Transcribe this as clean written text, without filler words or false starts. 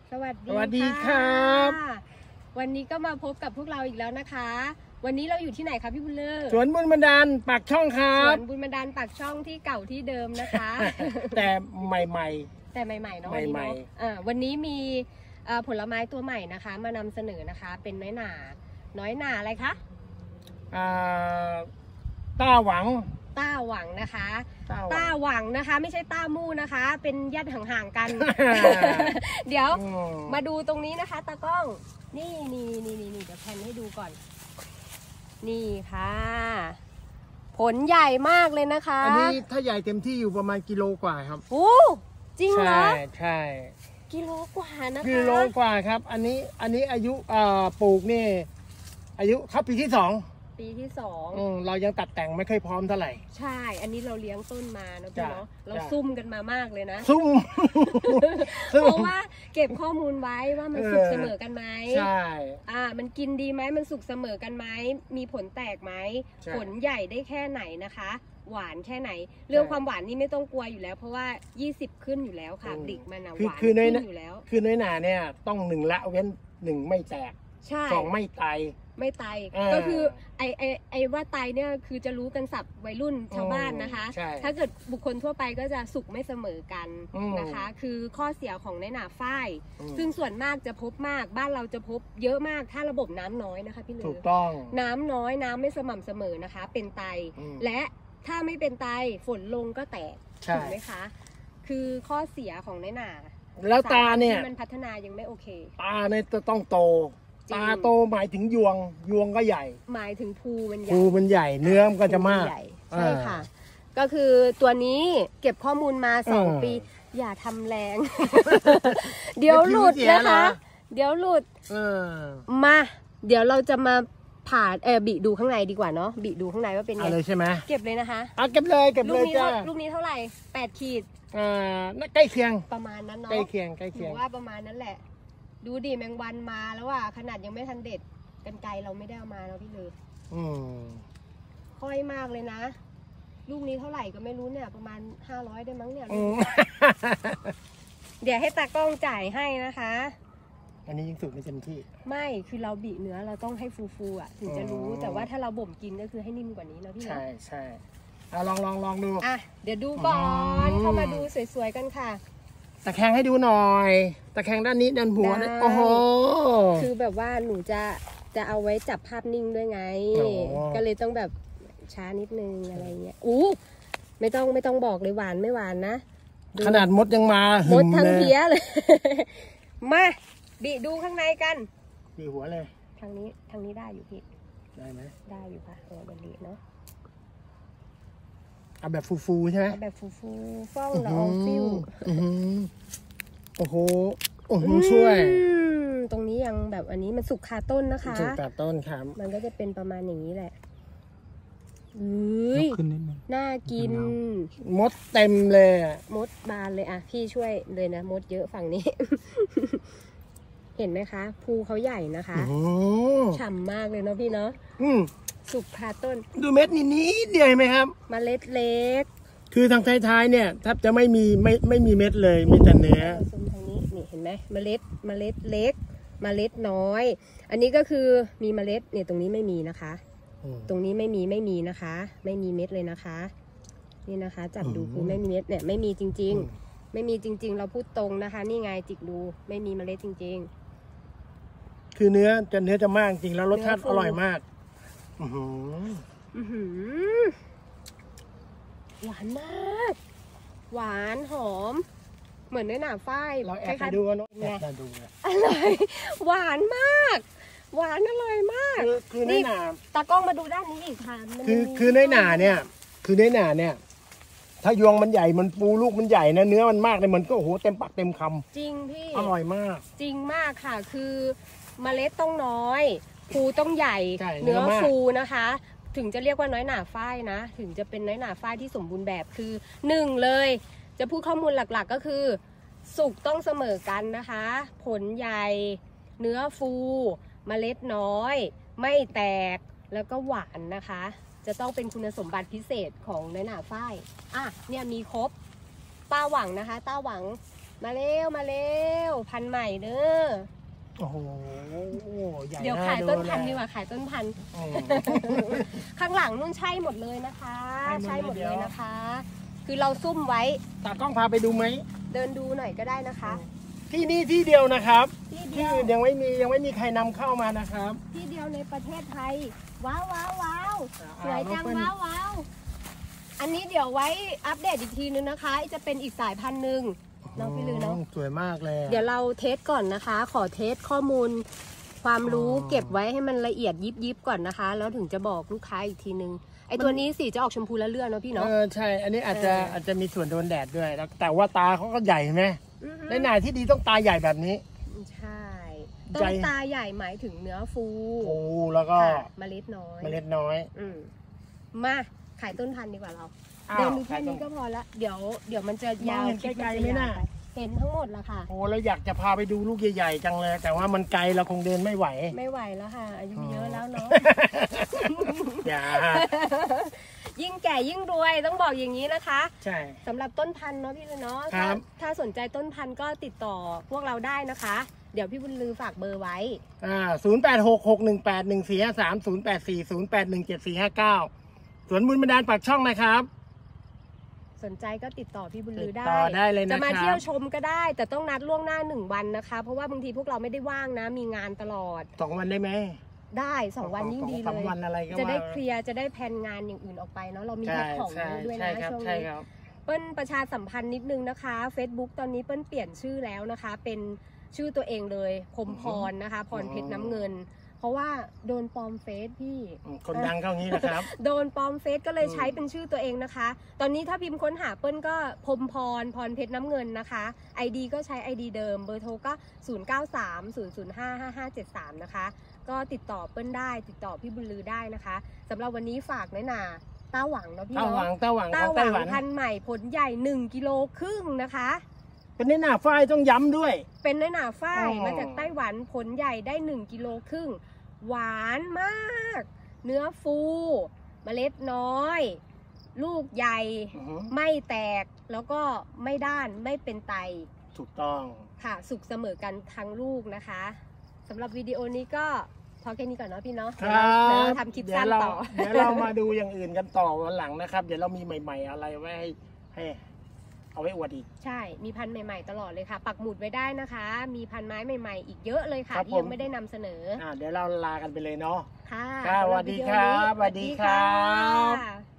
สวัสดีครับวันนี้ก็มาพบกับพวกเราอีกแล้วนะคะวันนี้เราอยู่ที่ไหนครับพี่บุญเลิศสวนบุญบันดาลปากช่องครับสวนบุญบันดาลปากช่องที่เก่าที่เดิมนะคะแต่ใหม่ๆเนาะใหม่วันนี้มีผลไม้ตัวใหม่นะคะมานำเสนอนะคะเป็นน้อยหน่าอะไรคะต้าหวังนะคะต้าหวังนะคะไม่ใช่ต้ามู่นะคะเป็นญาติห่างๆกัน เดี๋ยวมาดูตรงนี้นะคะตากล้องนี่เดี๋ยวแพนให้ดูก่อนนี่ค่ะผลใหญ่มากเลยนะคะอันนี้ถ้าใหญ่เต็มที่อยู่ประมาณกิโลกว่าครับโอ้จริงเหรอใช่กิโลกว่านะคะกิโลกว่าครับอันนี้อายุปลูกนี่อายุเข้าปีที่2เรายังตัดแต่งไม่ค่อยพร้อมเท่าไหร่ใช่อันนี้เราเลี้ยงต้นมาเนาะพี่เนาะเราซุ่มกันมามากเลยนะซุ่มเพราะว่าเก็บข้อมูลไว้ว่ามันสุกเสมอกันไหมใช่มันกินดีไหมมันสุกเสมอกันไหมมีผลแตกไหมผลใหญ่ได้แค่ไหนนะคะหวานแค่ไหนเรื่องความหวานนี่ไม่ต้องกลัวอยู่แล้วเพราะว่า20ขึ้นอยู่แล้วค่ะบลิกมันหวานขึ้นอยู่แล้วคือน้อยหนาเนี่ยต้อง1ละเว้น1ไม่แตก2ไม่ตายก็คือไอ้ว่าไตเนี่ยคือจะรู้กันศัพท์วัยรุ่นชาวบ้านนะคะถ้าเกิดบุคคลทั่วไปก็จะสุกไม่เสมอกันนะคะคือข้อเสียของน้อยหนาฝ้ายซึ่งส่วนมากจะพบมากบ้านเราจะพบเยอะมากถ้าระบบน้ำน้อยนะคะพี่เหลือถูกต้องน้ำน้อยน้ำไม่สม่ำเสมอนะคะเป็นไตและถ้าไม่เป็นไตฝนลงก็แตกถูกไหมคะคือข้อเสียของน้อยหนาแล้วตาเนี่ยมันพัฒนายังไม่โอเคตาเนี่ยจะต้องโตตาโตหมายถึงยวงก็ใหญ่หมายถึงภูมันใหญ่เนื้อมันก็จะมากใช่ค่ะก็คือตัวนี้เก็บข้อมูลมา2 ปีอย่าทำแรง เดี๋ยวหลุดนะคะเดี๋ยวหลุดมาเดี๋ยวเราจะมาผ่าบิดูข้างในดีกว่าเนาะบิดูข้างในว่าเป็นไงเลยใช่ไหมเก็บเลยนะคะเก็บเลยจ้าลูกนี้เท่าไหร่8 ขีดใกล้เคียงประมาณนั้นเนาะใกล้เคียงว่าประมาณนั้นแหละดูดิแมงวันมาแล้วอ่ะขนาดยังไม่ทันเด็ดกันไกลเราไม่ได้เอามาแล้วพี่เลยค่อยมากเลยนะลูกนี้เท่าไหร่ก็ไม่รู้เนี่ยประมาณ500ได้มั้งเนี่ยเดี๋ยวให้ตากล้องจ่ายให้นะคะอันนี้ยังสุกไม่เต็มที่ไม่คือเราบีเนื้อเราต้องให้ฟูๆอ่ะถึงจะรู้แต่ว่าถ้าเราบ่มกินก็คือให้นิ่มกว่านี้นะพี่นะใช่ลองดูเดี๋ยวดูก่อนเข้ามาดูสวยๆกันค่ะตะแคงให้ดูหน่อยตะแคงด้านนี้ด้านหัวโอ้โหคือแบบว่าหนูจะเอาไว้จับภาพนิ่งด้วยไงก็เลยต้องแบบช้านิดนึงอะไรเงี้ยไม่ต้องบอกเลยหวานไม่หวานนะขนาดมดยังมามดทั้งเพี้ยเลยมาบิดูข้างในกันบีหัวเลยทางนี้ได้อยู่พี่ได้ไหมได้อยู่ค่ะแบบนี้เนาะเอาแบบฟูๆใช่ไหมแบบฟูๆฟ้องละอองฟิวโอ้โหช่วยตรงนี้ยังแบบอันนี้มันสุกคาต้นนะคะสุกคาต้นครับมันก็จะเป็นประมาณอย่างนี้แหละน่ากินมดเต็มเลยมดบานเลยพี่ช่วยเลยนะมดเยอะฝั่งนี้ เห็นไหมคะภูเขาใหญ่นะคะฉ่ำมากเลยเนาะพี่เนาะสุกคาต้นดูเม็ดนิดเดียวไหมครับเมล็ดเล็กคือทางท้ายๆเนี่ยแทบจะไม่มีเม็ดเลยมีแต่เนื้อซูมทางนี้นี่เห็นไหมเมล็ดเล็กเมล็ดน้อยอันนี้ก็คือมีเมล็ดเนี่ยตรงนี้ไม่มีนะคะตรงนี้ไม่มีนะคะไม่มีเม็ดเลยนะคะนี่นะคะจับดูคือไม่มีเม็ดเนี่ยไม่มีจริงๆไม่มีจริงๆเราพูดตรงนะคะนี่ไงจิกดูไม่มีเมล็ดจริงๆคือเนื้อจะมากจริงแล้วรสชาติอร่อยมากหวานมากหวานหอมเหมือนเนื้อหนาฝ้ายเราแอบไปดูกันเนาะดูอร่อยหวานมากหวานอร่อยมากคือเนื้อหนาตากล้องมาดูด้านนี้อีกค่ะคือเนื้อหนาเนี่ยถ้ายวงมันใหญ่มันปูลูกมันใหญ่นะเนื้อมันมากเลยมันก็โอ้โหเต็มปากเต็มคำจริงพี่อร่อยมากจริงมากค่ะคือเมล็ดต้องน้อยภูต้องใหญ่เนื้อฟูนะคะถึงจะเรียกว่าน้อยหนาฝ้ายนะถึงจะเป็นน้อยหนาฝ้ายที่สมบูรณ์แบบคือ1เลยจะพูดข้อมูลหลักๆก็คือสุกต้องเสมอกันนะคะผลใหญ่เนื้อฟูเมล็ดน้อยไม่แตกแล้วก็หวานนะคะจะต้องเป็นคุณสมบัติพิเศษของน้อยหนาฝ้ายเนี่ยมีครบต้าหวังนะคะต้าหวังมาเร็วมาเร็วพันธุ์ใหม่เด้อโอ้โหใหญ่เดี๋ยวขายต้นพันธุ์ดีกว่าขายต้นพันธุ์ข้างหลังนู่นใช่หมดเลยนะคะใช่หมดเลยนะคะ คือเราซุ่มไว้ตากล้องพาไปดูไหมเดินดูหน่อยก็ได้นะคะที่นี่ที่เดียวนะครับที่อื่นยังไม่มีใครนำเข้ามานะครับที่เดียวในประเทศไทยว้าวว้าวว้าวสวยจังว้าวว้าวอันนี้เดี๋ยวไว้อัปเดตอีกทีนึงนะคะจะเป็นอีกสายพันธุ์หนึ่งน้องพี่ลือเนาะสวยมากเลยเดี๋ยวเราเทสก่อนนะคะขอเทสข้อมูลความรู้เก็บไว้ให้มันละเอียดยิบก่อนนะคะแล้วถึงจะบอกลูกค้าอีกทีนึงไอตัวนี้สีจะออกชมพูละเลื่อนเนาะพี่เนาะใช่อันนี้อาจจะมีส่วนโดนแดดด้วยแต่ว่าตาเขาก็ใหญ่ไหมในหน่ายที่ดีต้องตาใหญ่แบบนี้ใช่ต้องตาใหญ่หมายถึงเนื้อฟูแล้วก็เมล็ดน้อยมาขายต้นพันธุ์ดีกว่าเราเดินดูแค่นี้ก็พอละเดี๋ยวมันจะยาวไกลๆไม่น่าเห็นทั้งหมดแล้วค่ะแล้วอยากจะพาไปดูลูกใหญ่ๆจังเลยแต่ว่ามันไกลเราคงเดินไม่ไหวแล้วค่ะอายุเยอะแล้วเนาะยิ่งแก่ยิ่งรวยต้องบอกอย่างนี้นะคะใช่สำหรับต้นพันธุ์เนาะพี่เลยเนาะถ้าสนใจต้นพันธุ์ก็ติดต่อพวกเราได้นะคะเดี๋ยวพี่บุญลือฝากเบอร์ไว้ 086618140810817459สวนบุญบันดาลปากช่องนะครับสนใจก็ติดต่อพี่บุญลือได้เลยนะจะมาเที่ยวชมก็ได้แต่ต้องนัดล่วงหน้า1 วันนะคะเพราะว่าบางทีพวกเราไม่ได้ว่างนะมีงานตลอด 2 วันได้ไหมได้2 วันยิ่งดีเลยจะได้เคลียร์จะได้แผนงานอย่างอื่นออกไปเนาะเรามีแพ็คของด้วยนะช่วงนี้เปิ้ลประชาสัมพันธ์นิดนึงนะคะ Facebook ตอนนี้เปิ้ลเปลี่ยนชื่อแล้วนะคะเป็นชื่อตัวเองเลยพรมพรนะคะพรเพชรน้ำเงินเพราะว่าโดนปลอมเฟซพี่คนดังเข้างี้นะครับโดนปลอมเฟซก็เลยใช้เป็นชื่อตัวเองนะคะตอนนี้ถ้าพิมพ์ค้นหาเปิ้ลก็พรมพรเพชรน้ำเงินนะคะ ID ก็ใช้ ID เดิมเบอร์โทรก็0930055573นะคะก็ติดต่อเปิ้ลได้ติดต่อพี่บุญลือได้นะคะสำหรับวันนี้ฝากน้อยหนาต้าหวังเนาะพี่เนาะต้าหวังพันธุ์ใหม่ผลใหญ่1.5 กิโลนะคะเป็นน้อยหนาฝ้ายต้องย้ำด้วยเป็นน้อยหนาฝ้ายมาจากไต้หวันผลใหญ่ได้1.5 กิโลหวานมากเนื้อฟูเมล็ดน้อยลูกใหญ่ไม่แตกแล้วก็ไม่ด้านไม่เป็นไตถูกต้องค่ะสุกเสมอกันทั้งลูกนะคะสำหรับวิดีโอนี้ก็พอแค่นี้ก่อนเนาะพี่เนาะเดี๋ยวเราทำคลิปสั้นต่อเดี๋ยวเรามาดูอย่างอื่นกันต่อวันหลังนะครับเดี๋ยวเรามีใหม่ๆอะไรไว้ให้เอาไว้อวดอีกใช่มีพันธุ์ใหม่ๆตลอดเลยค่ะปักหมุดไว้ได้นะคะมีพันธุ์ไม้ใหม่ๆอีกเยอะเลยค่ะที่ยังไม่ได้นำเสนอเดี๋ยวเราลากันไปเลยเนาะค่ะสวัสดีครับสวัสดีครับ